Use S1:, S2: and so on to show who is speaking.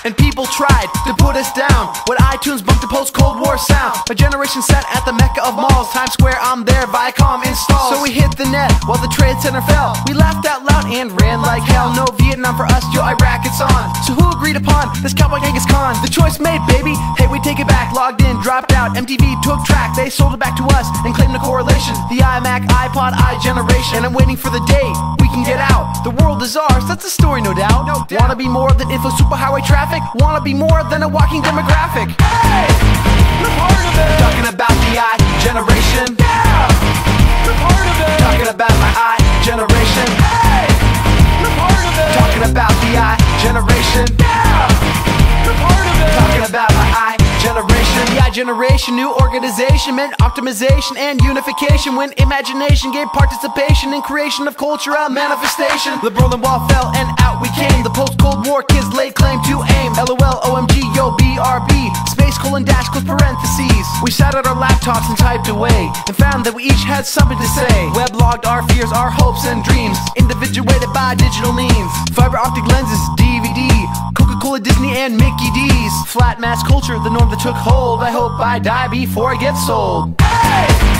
S1: and people tried to put us down. When iTunes bumped the post-Cold War sound, my generation sat at the mecca of malls. Times Square, I'm there, Viacom installed. So we hit the net while the Trade Center fell. We laughed out loud and ran like hell. No Vietnam for us, yo, Iraq, it's on. So who agreed upon this cowboy Genghis Khan? The choice made, baby, hey, we take it back. Logged in, dropped out, MTV took track. They sold it back to us and claimed the correlation. The iMac, iPod, iGeneration. And I'm waiting for the day we can get out. The world is ours, that's the story, no doubt. Wanna be more than info superhighway traffic? Wanna be more than a walking demographic? Hey, we're part of it. Talking about the iGeneration. Yeah, we're part of it. Talking about my iGeneration. Hey, we're part of it. Talking about the iGeneration. Yeah, we're part of it. Talking about my iGeneration. The iGeneration, new organization, meant optimization and unification. When imagination gave participation in creation of cultural manifestation. The Berlin Wall fell and out we came. The post-Cold War kids laid claim to aim. LOL, OMG, yo, BRB. Space colon dash close parentheses. We sat at our laptops and typed away, and found that we each had something to say. Weblogged our fears, our hopes and dreams, individuated by digital means. Fiber optic lenses, DVD, Coca-Cola, Disney, and Mickey D's. Flat mass culture, the norm that took hold. I hope I die before I get sold. Hey!